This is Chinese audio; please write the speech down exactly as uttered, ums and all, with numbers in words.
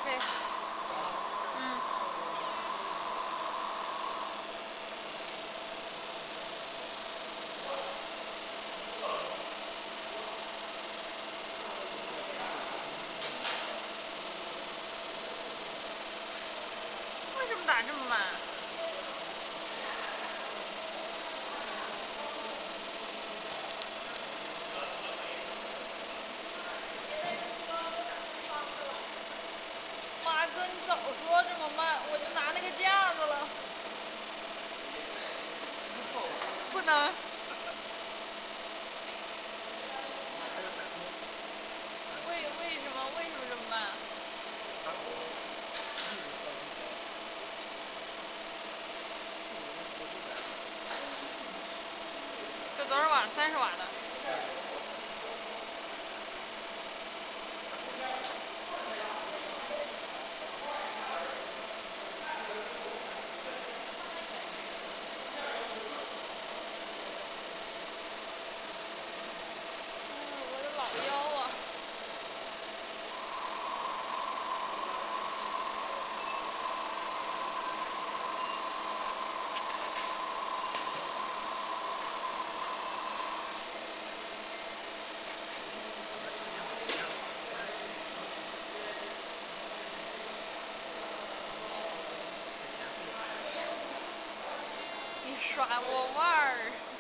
OK。嗯。为什么打这么慢？妈哥，你早说这么慢，我就拿那个架子了。不能。为为什么为什么这么慢？这多少瓦？三十瓦的。我的老腰啊！你耍我腕儿！